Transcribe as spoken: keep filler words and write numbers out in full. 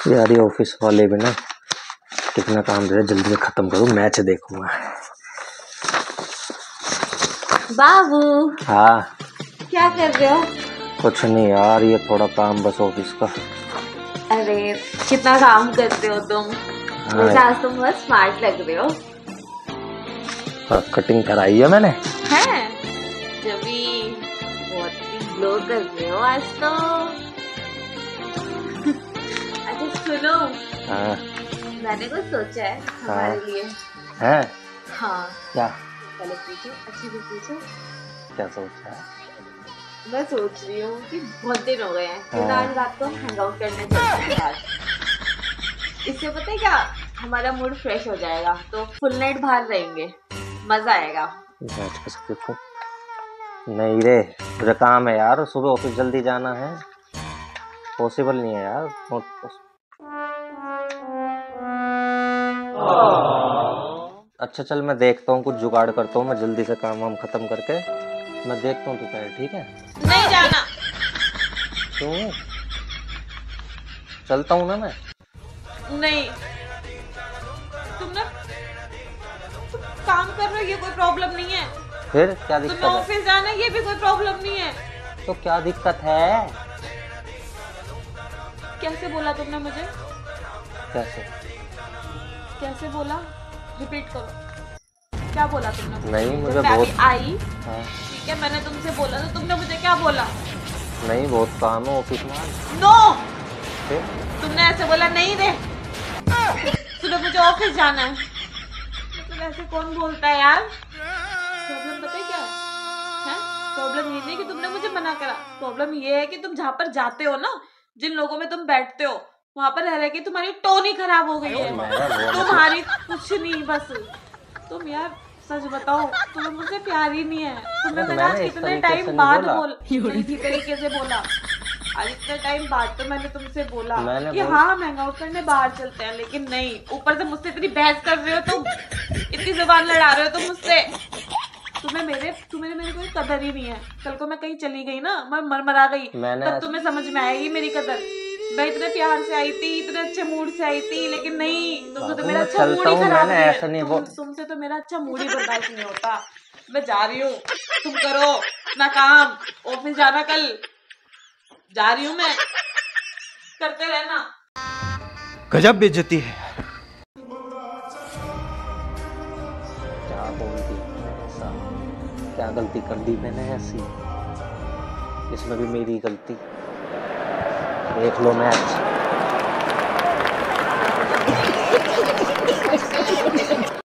यार ये ऑफिस वाले भी ना कितना काम दे रहे, जल्दी से खत्म करूँ, मैच देखूंगा। बाबू। हाँ क्या कर रहे हो? कुछ नहीं यार, ये थोड़ा काम बस ऑफिस का। अरे कितना काम करते हो तुम। हाँ। वैसे आज तुम बहुत स्मार्ट लग रहे हो। हाँ, कटिंग कराई है मैंने। हैं? जबी बहुत ही ग्लो कर रहे हो आज तो। अच्छा सुनो। हाँ। मैंने कुछ सोचा है हमारे हाँ। लिए। है? हाँ। क्या? पहले पूछो, अच्छे से पूछो। क्या सोचा है? मैं सोच रही हूँ कि बहुत दिन हो गए हैं, तो हाँ। आज रात को हम हैंग आउट करने चलते हैं बाहर। इससे पता है क्या, हमारा मूड फ्रेश हो जाएगा, तो फुल नाइट बाहर रहेंगे, मजा आएगा। नहीं रे, मुझे काम है यार, सुबह ऑफिस जल्दी जाना है, पॉसिबल नहीं है यार। अच्छा चल, मैं देखता हूँ, कुछ जुगाड़ करता हूँ, मैं जल्दी से काम वाम खत्म करके मैं देखता हूँ, तू कहे ठीक है? नहीं जाना। क्यों? चलता हूँ ना मैं। नहीं, तुम ना तुम काम कर रहे हो, ये कोई प्रॉब्लम नहीं है। फिर क्या दिक्कत तुम्हें है? ऑफिस जाना है, ये भी कोई प्रॉब्लम नहीं है। तो क्या दिक्कत है? कैसे बोला तुमने मुझे? कैसे? कैसे बोला? रिपीट करो, क्या बोला तुमने मुझे? नहीं, मुझे जब मैं बहुत अभी आई, हाँ। ठीक है, मैंने तुमसे बोला तो तुमने मुझे क्या बोला? नहीं, बहुत काम है ऑफिस में। नो। फिर तुमने ऐसे बोला नहीं रे, सुनो मुझे ऑफिस जाना है। मतलब ऐसे कौन बोलता है यार? प्रॉब्लम पता है क्या है? प्रॉब्लम ये नहीं कि तुमने मुझे मना करा, प्रॉब्लम ये है कि तुम जहाँ पर जाते हो ना, जिन लोगों में तुम बैठते हो, वहां पर रह रहे कि तुम्हारी टोन ही खराब हो गई है। तुम्हारी कुछ नहीं, बस तुम यार सच बताओ, तुम्हें मुझसे प्यार ही नहीं है। तुमने मैंने आज कितने टाइम बाद बोल इसी तरीके से बोला। आज इतने टाइम बाद तो मैंने तुमसे बोला कि हाँ हम हैंग आउट करने बाहर चलते हैं, लेकिन नहीं, ऊपर से मुझसे इतनी बहस कर रहे हो तुम, इतनी जुबान लड़ा रहे हो तुम मुझसे। तुम्हें मेरे तुम्हें मेरी कोई कदर ही नहीं है। कल को मैं कहीं चली गई ना, मैं मर मरा गई, तब तुम्हें समझ में आएगी मेरी कदर। मैं इतने प्यार से आई थी, इतने अच्छे मूड से आई थी, लेकिन नहीं, तुमसे तो मेरा अच्छा मूड ही खराब है। तुम, तुमसे तो मेरा अच्छा मूड ही बर्दाश्त नहीं होता। मैं जा रही हूँ, तुम करो ना काम, ऑफिस जाना कल, जा रही हूँ मैं, करते रहना। गजब बेइज्जती है। क्या बोल दी ऐसा? क्या गलती कर दी मैंने ऐसी? इसमें भी मेरी गलती। देख लो मैच।